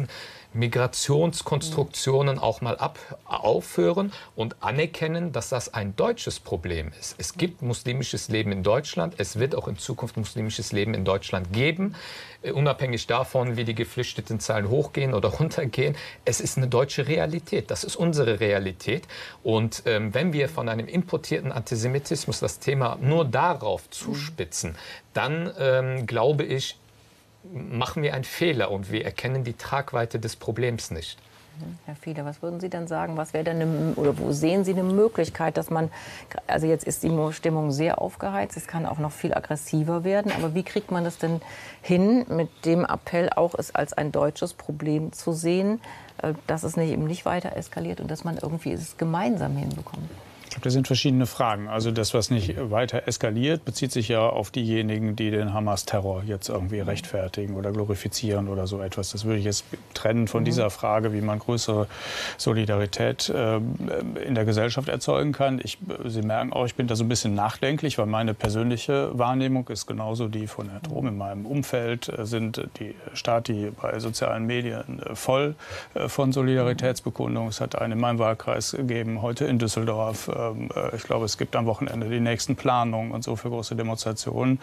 Speaker 8: Migrationskonstruktionen auch mal aufhören und anerkennen, dass das ein deutsches Problem ist. Es gibt muslimisches Leben in Deutschland. Es wird auch in Zukunft muslimisches Leben in Deutschland geben, unabhängig davon, wie die Geflüchtetenzahlen hochgehen oder runtergehen. Es ist eine deutsche Realität. Das ist unsere Realität. Und wenn wir von einem importierten Antisemitismus das Thema nur darauf zuspitzen, dann glaube ich, machen wir einen Fehler und wir erkennen die Tragweite des Problems nicht.
Speaker 5: Herr Fiedler, was würden Sie denn sagen? Was wäre denn oder wo sehen Sie eine Möglichkeit, dass man, also jetzt ist die Stimmung sehr aufgeheizt, es kann auch noch viel aggressiver werden, aber wie kriegt man das denn hin, mit dem Appell auch es als ein deutsches Problem zu sehen, dass es eben nicht weiter eskaliert und dass man irgendwie es gemeinsam hinbekommt?
Speaker 7: Ich glaube, das sind verschiedene Fragen. Also das, was nicht weiter eskaliert, bezieht sich ja auf diejenigen, die den Hamas-Terror jetzt irgendwie rechtfertigen oder glorifizieren oder so etwas. Das würde ich jetzt trennen von dieser Frage, wie man größere Solidarität in der Gesellschaft erzeugen kann. Sie merken auch, ich bin da so ein bisschen nachdenklich, weil meine persönliche Wahrnehmung ist genauso die von Herrn Trom. In meinem Umfeld sind die Stati bei sozialen Medien voll von Solidaritätsbekundungen. Es hat eine in meinem Wahlkreis gegeben, heute in Düsseldorf. Ich glaube, es gibt am Wochenende die nächsten Planungen und so für große Demonstrationen.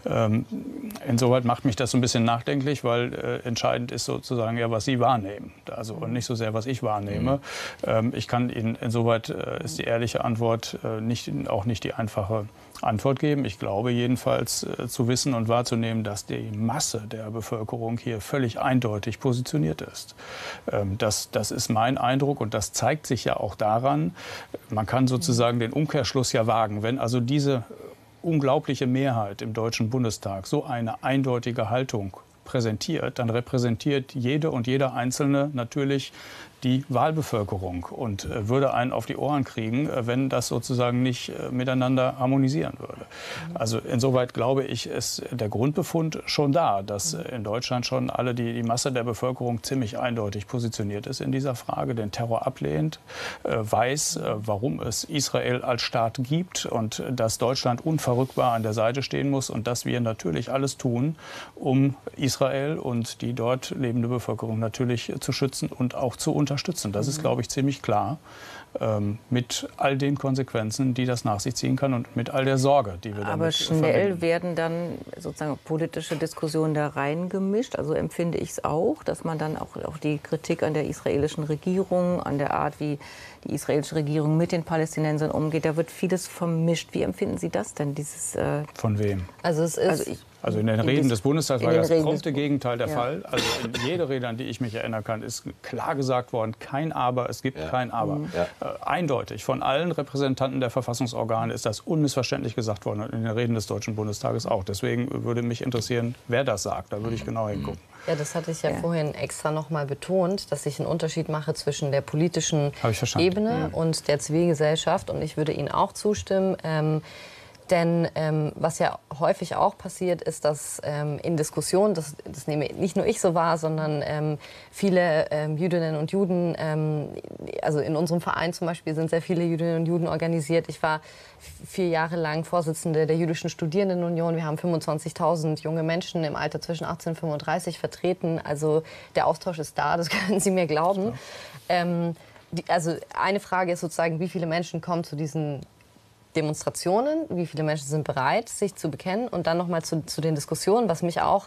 Speaker 7: Insoweit macht mich das so ein bisschen nachdenklich, weil entscheidend ist sozusagen ja, was Sie wahrnehmen. Also und nicht so sehr, was ich wahrnehme. Ich kann Ihnen, insoweit ist die ehrliche Antwort auch nicht die einfache Antwort geben. Ich glaube jedenfalls zu wissen und wahrzunehmen, dass die Masse der Bevölkerung hier völlig eindeutig positioniert ist. Das ist mein Eindruck und das zeigt sich ja auch daran, man kann sozusagen den Umkehrschluss ja wagen, wenn also diese unglaubliche Mehrheit im Deutschen Bundestag so eine eindeutige Haltung präsentiert, dann repräsentiert jede und jeder Einzelne natürlich die Wahlbevölkerung und würde einen auf die Ohren kriegen, wenn das sozusagen nicht miteinander harmonisieren würde. Also insoweit glaube ich, ist der Grundbefund schon da, dass in Deutschland schon die Masse der Bevölkerung ziemlich eindeutig positioniert ist in dieser Frage, den Terror ablehnt, weiß, warum es Israel als Staat gibt und dass Deutschland unverrückbar an der Seite stehen muss und dass wir natürlich alles tun, um Israel und die dort lebende Bevölkerung natürlich zu schützen und auch zu unterstützen. Das ist, glaube ich, ziemlich klar, mit all den Konsequenzen, die das nach sich ziehen kann und mit all der Sorge, die wir damit
Speaker 5: Aber schnell werden dann sozusagen politische Diskussionen da reingemischt. Also empfinde ich es auch, dass man dann auch die Kritik an der israelischen Regierung, an der Art, wie die israelische Regierung mit den Palästinensern umgeht, da wird vieles vermischt. Wie empfinden Sie das denn?
Speaker 7: Von wem?
Speaker 6: Also es ist...
Speaker 7: Also in den Reden des Bundestags war das prompte Gegenteil der Fall. Also in jeder Rede, an die ich mich erinnern kann, ist klar gesagt worden, kein Aber, es gibt kein Aber. Eindeutig von allen Repräsentanten der Verfassungsorgane ist das unmissverständlich gesagt worden und in den Reden des Deutschen Bundestages auch. Deswegen würde mich interessieren, wer das sagt. Da würde ich genau hingucken.
Speaker 6: Ja, das hatte ich ja vorhin extra noch mal betont, dass ich einen Unterschied mache zwischen der politischen Ebene und der Zivilgesellschaft. Und ich würde Ihnen auch zustimmen. Denn was ja häufig auch passiert, ist, dass in Diskussionen, das nehme nicht nur ich so wahr, sondern viele Jüdinnen und Juden, also in unserem Verein zum Beispiel sind sehr viele Jüdinnen und Juden organisiert. Ich war 4 Jahre lang Vorsitzende der Jüdischen Studierendenunion. Wir haben 25.000 junge Menschen im Alter zwischen 18 und 35 vertreten. Also der Austausch ist da, das können Sie mir glauben. Also eine Frage ist sozusagen, wie viele Menschen kommen zu diesen Demonstrationen, wie viele Menschen sind bereit, sich zu bekennen und dann noch mal zu den Diskussionen. Was mich auch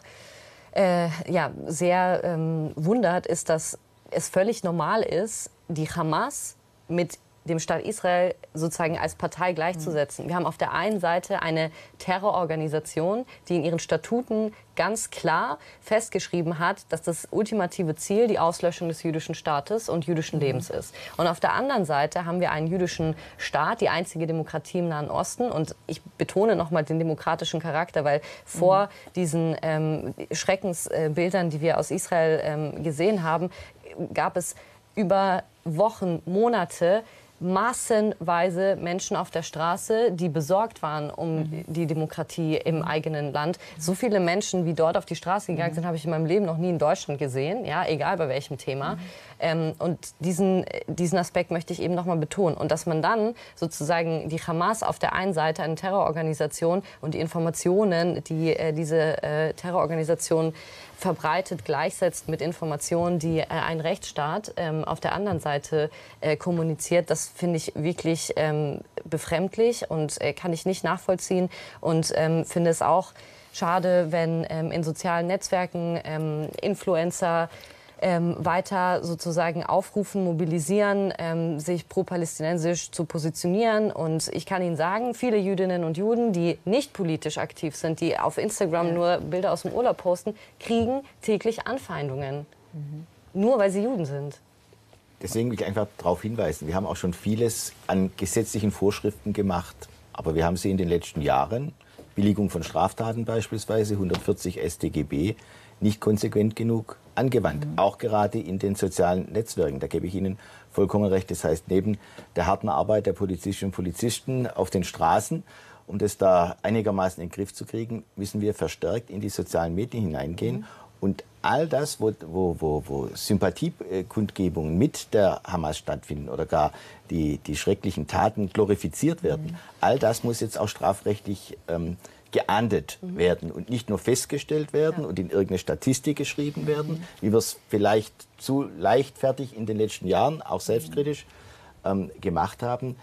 Speaker 6: sehr wundert, ist, dass es völlig normal ist, die Hamas mit dem Staat Israel sozusagen als Partei gleichzusetzen. Wir haben auf der einen Seite eine Terrororganisation, die in ihren Statuten ganz klar festgeschrieben hat, dass das ultimative Ziel die Auslöschung des jüdischen Staates und jüdischen Lebens ist. Und auf der anderen Seite haben wir einen jüdischen Staat, die einzige Demokratie im Nahen Osten. Und ich betone noch mal den demokratischen Charakter, weil vor diesen Schreckensbildern, die wir aus Israel gesehen haben, gab es über Wochen, Monate massenweise Menschen auf der Straße, die besorgt waren um die Demokratie im eigenen Land. So viele Menschen, wie dort auf die Straße gegangen sind, habe ich in meinem Leben noch nie in Deutschland gesehen, ja, egal bei welchem Thema. Und diesen Aspekt möchte ich eben noch mal betonen. Und dass man dann sozusagen die Hamas auf der einen Seite, eine Terrororganisation, und die Informationen, die diese Terrororganisation verbreitet, gleichsetzt mit Informationen, die ein Rechtsstaat auf der anderen Seite kommuniziert. Das finde ich wirklich befremdlich und kann ich nicht nachvollziehen und finde es auch schade, wenn in sozialen Netzwerken Influencer weiter sozusagen aufrufen, mobilisieren, sich pro-palästinensisch zu positionieren. Und ich kann Ihnen sagen, viele Jüdinnen und Juden, die nicht politisch aktiv sind, die auf Instagram nur Bilder aus dem Urlaub posten, kriegen täglich Anfeindungen. Nur weil sie Juden sind.
Speaker 9: Deswegen will ich einfach darauf hinweisen, wir haben auch schon vieles an gesetzlichen Vorschriften gemacht. Aber wir haben sie in den letzten Jahren, Billigung von Straftaten beispielsweise, 140 StGB, nicht konsequent genug angewandt. Auch gerade in den sozialen Netzwerken. Da gebe ich Ihnen vollkommen recht. Das heißt, neben der harten Arbeit der Polizistinnen und Polizisten auf den Straßen, um das da einigermaßen in den Griff zu kriegen, müssen wir verstärkt in die sozialen Medien hineingehen. Und all das, wo Sympathiekundgebungen mit der Hamas stattfinden oder gar die schrecklichen Taten glorifiziert werden, all das muss jetzt auch strafrechtlich geahndet werden und nicht nur festgestellt werden und in irgendeine Statistik geschrieben werden, wie wir es vielleicht zu leichtfertig in den letzten Jahren, auch selbstkritisch, gemacht haben.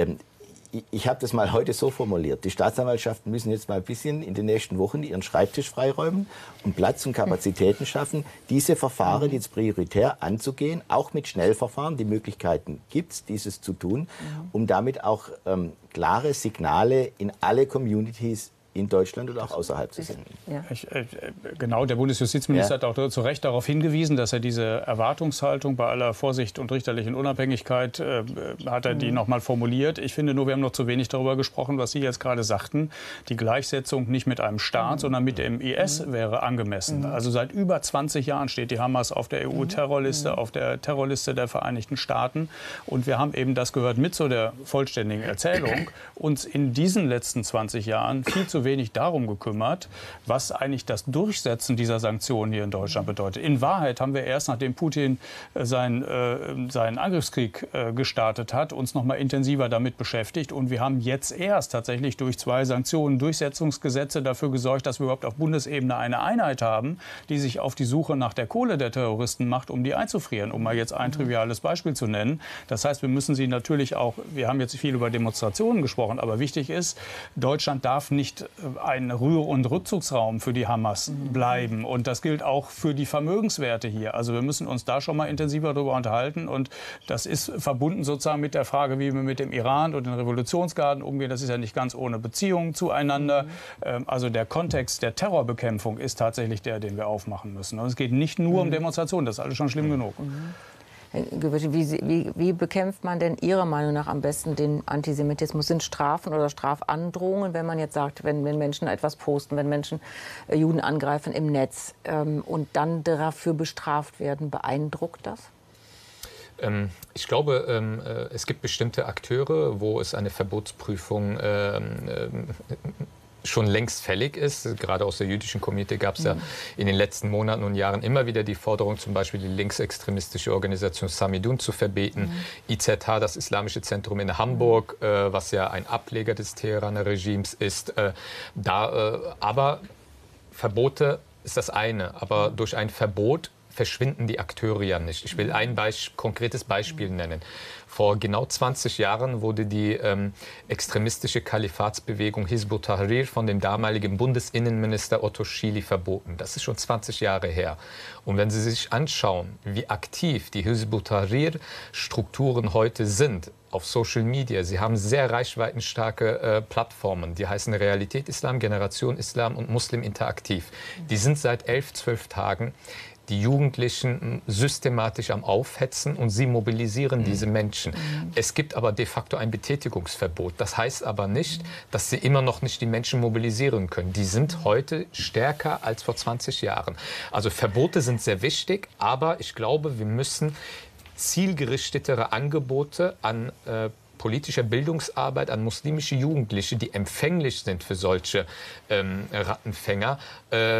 Speaker 9: Ich habe das mal heute so formuliert. Die Staatsanwaltschaften müssen jetzt mal ein bisschen in den nächsten Wochen ihren Schreibtisch freiräumen und Platz und Kapazitäten schaffen, diese Verfahren jetzt prioritär anzugehen, auch mit Schnellverfahren. Die Möglichkeiten gibt es, dieses zu tun, um damit auch klare Signale in alle Communities in Deutschland oder auch außerhalb zu senden.
Speaker 7: Ja. Genau, der Bundesjustizminister hat auch zu Recht darauf hingewiesen, dass er diese Erwartungshaltung bei aller Vorsicht und richterlichen Unabhängigkeit, hat er die noch mal formuliert. Ich finde nur, wir haben noch zu wenig darüber gesprochen, was Sie jetzt gerade sagten. Die Gleichsetzung nicht mit einem Staat, sondern mit dem IS wäre angemessen. Also seit über 20 Jahren steht die Hamas auf der EU-Terrorliste, auf der Terrorliste der Vereinigten Staaten. Und wir haben eben, das gehört mit zu der vollständigen Erzählung, uns in diesen letzten 20 Jahren viel zu wenig darum gekümmert, was eigentlich das Durchsetzen dieser Sanktionen hier in Deutschland bedeutet. In Wahrheit haben wir erst, nachdem Putin seinen Angriffskrieg gestartet hat, uns noch mal intensiver damit beschäftigt. Und wir haben jetzt erst tatsächlich durch 2 Sanktionen, Durchsetzungsgesetze dafür gesorgt, dass wir überhaupt auf Bundesebene eine Einheit haben, die sich auf die Suche nach der Kohle der Terroristen macht, um die einzufrieren, um mal jetzt ein triviales Beispiel zu nennen. Das heißt, wir müssen sie natürlich auch, wir haben jetzt viel über Demonstrationen gesprochen, aber wichtig ist, Deutschland darf nicht ein Rühr- und Rückzugsraum für die Hamas bleiben. Und das gilt auch für die Vermögenswerte hier. Also wir müssen uns da schon mal intensiver darüber unterhalten. Und das ist verbunden sozusagen mit der Frage, wie wir mit dem Iran und den Revolutionsgarden umgehen. Das ist ja nicht ganz ohne Beziehungen zueinander. Also der Kontext der Terrorbekämpfung ist tatsächlich der, den wir aufmachen müssen. Und es geht nicht nur um Demonstrationen. Das ist alles schon schlimm genug.
Speaker 5: Herr Göbel, wie bekämpft man denn Ihrer Meinung nach am besten den Antisemitismus? Sind Strafen oder Strafandrohungen, wenn man jetzt sagt, wenn Menschen etwas posten, wenn Menschen Juden angreifen im Netz und dann dafür bestraft werden, beeindruckt das?
Speaker 8: Ich glaube, es gibt bestimmte Akteure, wo es eine Verbotsprüfung schon längst fällig ist. Gerade aus der jüdischen Community gab es ja in den letzten Monaten und Jahren immer wieder die Forderung, zum Beispiel die linksextremistische Organisation Samidun zu verbieten. IZH, das Islamische Zentrum in Hamburg, was ja ein Ableger des Teheraner Regimes ist. Aber Verbote ist das eine. Aber durch ein Verbot verschwinden die Akteure ja nicht. Ich will ein konkretes Beispiel nennen. Vor genau 20 Jahren wurde die extremistische Kalifatsbewegung Hizb ut-Tahrir von dem damaligen Bundesinnenminister Otto Schily verboten. Das ist schon 20 Jahre her. Und wenn Sie sich anschauen, wie aktiv die Hizb ut-Tahrir-Strukturen heute sind, auf Social Media. Sie haben sehr reichweitenstarke Plattformen, die heißen Realität Islam, Generation Islam und Muslim Interaktiv. Die sind seit 11, 12 Tagen die Jugendlichen systematisch am Aufhetzen und sie mobilisieren diese Menschen. Es gibt aber de facto ein Betätigungsverbot. Das heißt aber nicht, dass sie immer noch nicht die Menschen mobilisieren können. Die sind heute stärker als vor 20 Jahren. Also Verbote sind sehr wichtig, aber ich glaube, wir müssen zielgerichtetere Angebote an politischer Bildungsarbeit an muslimische Jugendliche, die empfänglich sind für solche Rattenfänger,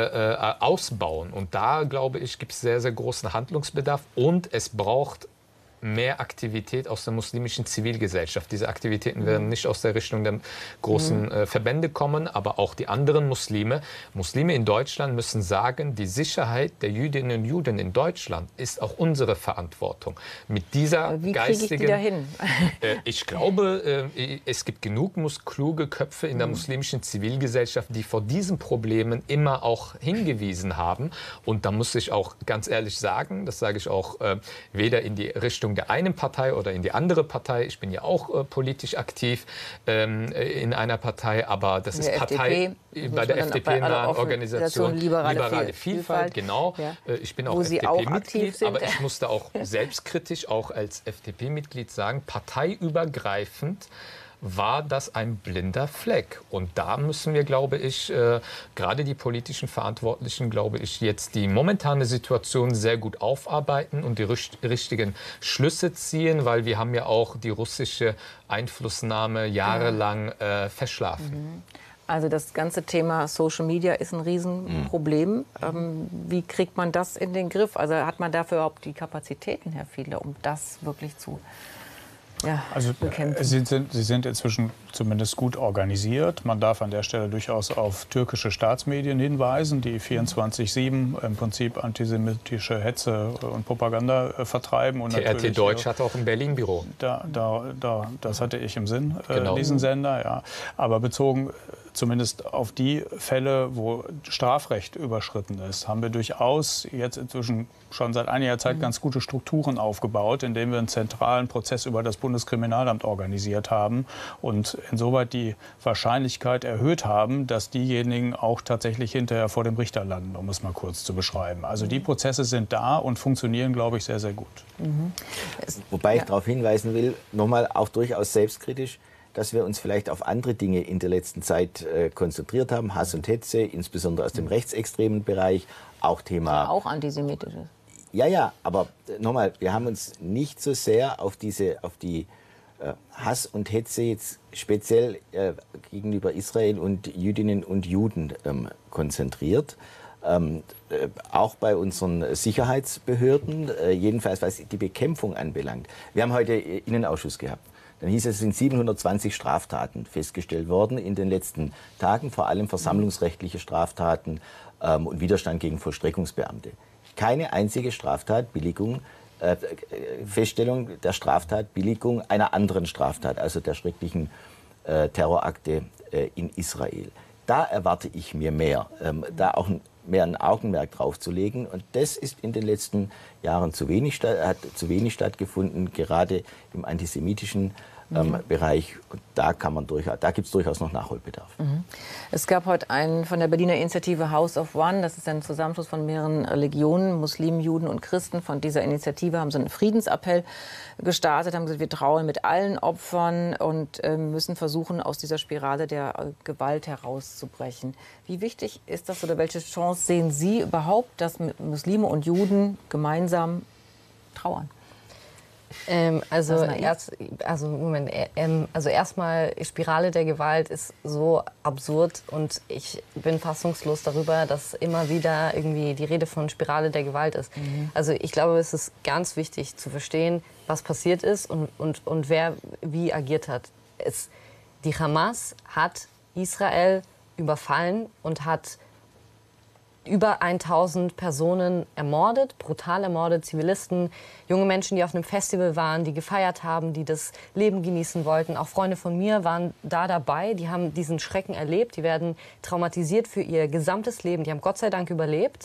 Speaker 8: ausbauen. Und da, glaube ich, gibt es sehr, sehr großen Handlungsbedarf. Und es braucht mehr Aktivität aus der muslimischen Zivilgesellschaft. Diese Aktivitäten werden nicht aus der Richtung der großen Verbände kommen, aber auch die anderen Muslime. Muslime in Deutschland müssen sagen, die Sicherheit der Jüdinnen und Juden in Deutschland ist auch unsere Verantwortung. Mit dieser
Speaker 5: Wie
Speaker 8: geistigen...
Speaker 5: kriege ich die dahin?
Speaker 8: Ich glaube, es gibt genug kluge Köpfe in der muslimischen Zivilgesellschaft, die vor diesen Problemen immer auch hingewiesen haben. Und da muss ich auch ganz ehrlich sagen, das sage ich auch weder in die Richtung der einen Partei oder in die andere Partei. Ich bin ja auch politisch aktiv in einer Partei, aber das ist Partei bei der FDP-nahen Organisation Liberale Vielfalt. Genau.
Speaker 5: Ja.
Speaker 8: Ich bin auch FDP-Mitglied, aber ich musste auch selbstkritisch, auch als FDP-Mitglied sagen, parteiübergreifend war das ein blinder Fleck. Und da müssen wir, glaube ich, gerade die politischen Verantwortlichen, glaube ich, jetzt die momentane Situation sehr gut aufarbeiten und die richtigen Schlüsse ziehen, weil wir haben ja auch die russische Einflussnahme jahrelang verschlafen.
Speaker 5: Also das ganze Thema Social Media ist ein Riesenproblem. Wie kriegt man das in den Griff? Also hat man dafür überhaupt die Kapazitäten, Herr Fiedler, um das wirklich zu bekämpfen?
Speaker 7: Sie sind inzwischen zumindest gut organisiert. Man darf an der Stelle durchaus auf türkische Staatsmedien hinweisen, die 24/7 im Prinzip antisemitische Hetze und Propaganda vertreiben. Und
Speaker 8: TRT Deutsch hat auch ein Berlin-Büro.
Speaker 7: Das hatte ich im Sinn,
Speaker 8: genau.
Speaker 7: Diesen Sender. Ja. Aber bezogen zumindest auf die Fälle, wo Strafrecht überschritten ist, haben wir durchaus jetzt inzwischen schon seit einiger Zeit ganz gute Strukturen aufgebaut, indem wir einen zentralen Prozess über das Bundeskriminalamt organisiert haben und insoweit die Wahrscheinlichkeit erhöht haben, dass diejenigen auch tatsächlich hinterher vor dem Richter landen, um es mal kurz zu beschreiben. Also die Prozesse sind da und funktionieren, glaube ich, sehr, sehr gut.
Speaker 9: Wobei ich darauf hinweisen will, nochmal auch durchaus selbstkritisch, dass wir uns vielleicht auf andere Dinge in der letzten Zeit konzentriert haben. Hass und Hetze, insbesondere aus dem rechtsextremen Bereich, auch Thema...
Speaker 5: Auch antisemitisches.
Speaker 9: Ja, aber nochmal, wir haben uns nicht so sehr auf die Hass und Hetze jetzt speziell gegenüber Israel und Jüdinnen und Juden konzentriert. Auch bei unseren Sicherheitsbehörden, jedenfalls was die Bekämpfung anbelangt. Wir haben heute Innenausschuss gehabt. Dann hieß es, es sind 720 Straftaten festgestellt worden in den letzten Tagen, vor allem versammlungsrechtliche Straftaten und Widerstand gegen Vollstreckungsbeamte. Keine einzige Feststellung der Straftatbilligung einer anderen Straftat, also der schrecklichen Terrorakte in Israel. Da erwarte ich mir mehr, da auch mehr ein Augenmerk drauf zu legen. Und das ist in den letzten Jahren hat zu wenig stattgefunden, gerade im antisemitischen Bereich. Und da gibt es durchaus noch Nachholbedarf.
Speaker 5: Es gab heute von der Berliner Initiative House of One, das ist ein Zusammenschluss von mehreren Religionen, Muslimen, Juden und Christen. Von dieser Initiative haben sie einen Friedensappell gestartet, haben gesagt, wir trauern mit allen Opfern und müssen versuchen, aus dieser Spirale der Gewalt herauszubrechen. Wie wichtig ist das oder welche Chance sehen Sie überhaupt, dass Muslime und Juden gemeinsam trauern?
Speaker 6: Erstmal, Spirale der Gewalt ist so absurd und ich bin fassungslos darüber, dass immer wieder irgendwie die Rede von Spirale der Gewalt ist. Also ich glaube, es ist ganz wichtig zu verstehen, was passiert ist und wer wie agiert hat. Die Hamas hat Israel überfallen und hat über 1000 Personen ermordet, brutal ermordet, Zivilisten, junge Menschen, die auf einem Festival waren, die gefeiert haben, die das Leben genießen wollten. Auch Freunde von mir waren da dabei, die haben diesen Schrecken erlebt, die werden traumatisiert für ihr gesamtes Leben, die haben Gott sei Dank überlebt.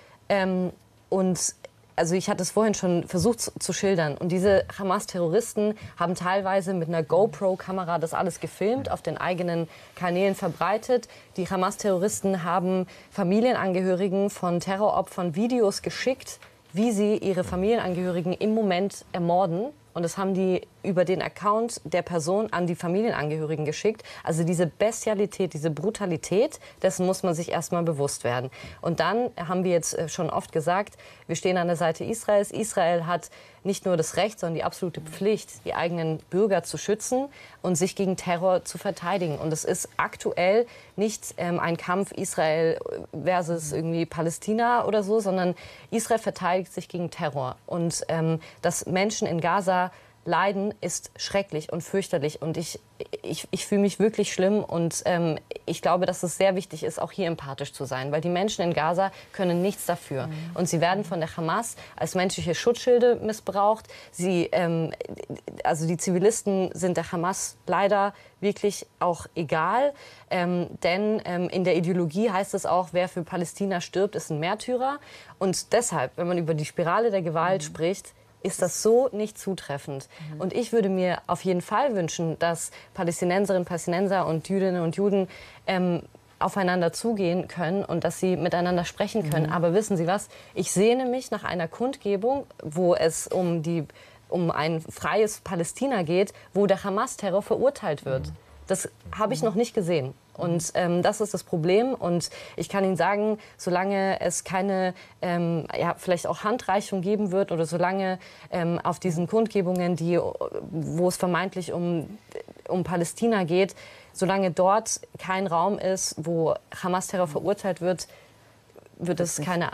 Speaker 6: Also ich hatte es vorhin schon versucht zu schildern. Und diese Hamas-Terroristen haben teilweise mit einer GoPro-Kamera das alles gefilmt, auf den eigenen Kanälen verbreitet. Die Hamas-Terroristen haben Familienangehörigen von Terroropfern Videos geschickt, wie sie ihre Familienangehörigen im Moment ermorden. Und das haben die über den Account der Person an die Familienangehörigen geschickt. Also diese Bestialität, diese Brutalität, dessen muss man sich erstmal bewusst werden. Und dann haben wir jetzt schon oft gesagt, wir stehen an der Seite Israels. Israel hat nicht nur das Recht, sondern die absolute Pflicht, die eigenen Bürger zu schützen und sich gegen Terror zu verteidigen. Und es ist aktuell nicht ein Kampf Israel versus irgendwie Palästina oder so, sondern Israel verteidigt sich gegen Terror. Und dass Menschen in Gaza leiden, ist schrecklich und fürchterlich. Und ich fühle mich wirklich schlimm. Und ich glaube, dass es sehr wichtig ist, auch hier empathisch zu sein. Weil die Menschen in Gaza können nichts dafür. Und sie werden von der Hamas als menschliche Schutzschilde missbraucht. Also die Zivilisten sind der Hamas leider wirklich auch egal. Denn in der Ideologie heißt es auch, wer für Palästina stirbt, ist ein Märtyrer. Und deshalb, wenn man über die Spirale der Gewalt spricht, ist das so nicht zutreffend. Und ich würde mir auf jeden Fall wünschen, dass Palästinenserinnen, Palästinenser und Jüdinnen und Juden aufeinander zugehen können und dass sie miteinander sprechen können. Aber wissen Sie was? Ich sehne mich nach einer Kundgebung, wo es um ein freies Palästina geht, wo der Hamas-Terror verurteilt wird. Das habe ich noch nicht gesehen. Und das ist das Problem. Und ich kann Ihnen sagen, solange es keine, vielleicht auch Handreichung geben wird oder solange auf diesen Kundgebungen, wo es vermeintlich um Palästina geht, solange dort kein Raum ist, wo Hamas-Terror verurteilt wird, wird es keine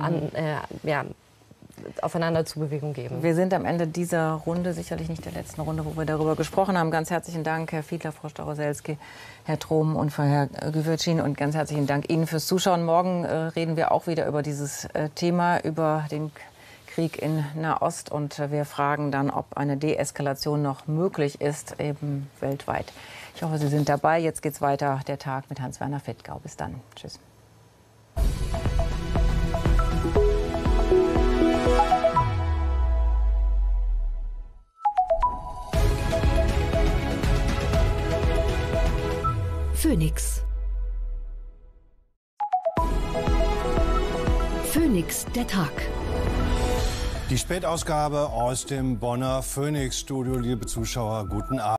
Speaker 6: Aufeinanderzubewegung geben.
Speaker 5: Wir sind am Ende dieser Runde, sicherlich nicht der letzten Runde, wo wir darüber gesprochen haben. Ganz herzlichen Dank, Herr Fiedler, Frau Staroselski, Herr Trom und Herr Güvercin. Und ganz herzlichen Dank Ihnen fürs Zuschauen. Morgen reden wir auch wieder über dieses Thema, über den Krieg in Nahost. Und wir fragen dann, ob eine Deeskalation noch möglich ist, eben weltweit. Ich hoffe, Sie sind dabei. Jetzt geht's weiter, der Tag mit Hans-Werner Fettgau. Bis dann. Tschüss.
Speaker 3: Phoenix. Phoenix, der Tag.
Speaker 10: Die Spätausgabe aus dem Bonner Phoenix-Studio, liebe Zuschauer, guten Abend.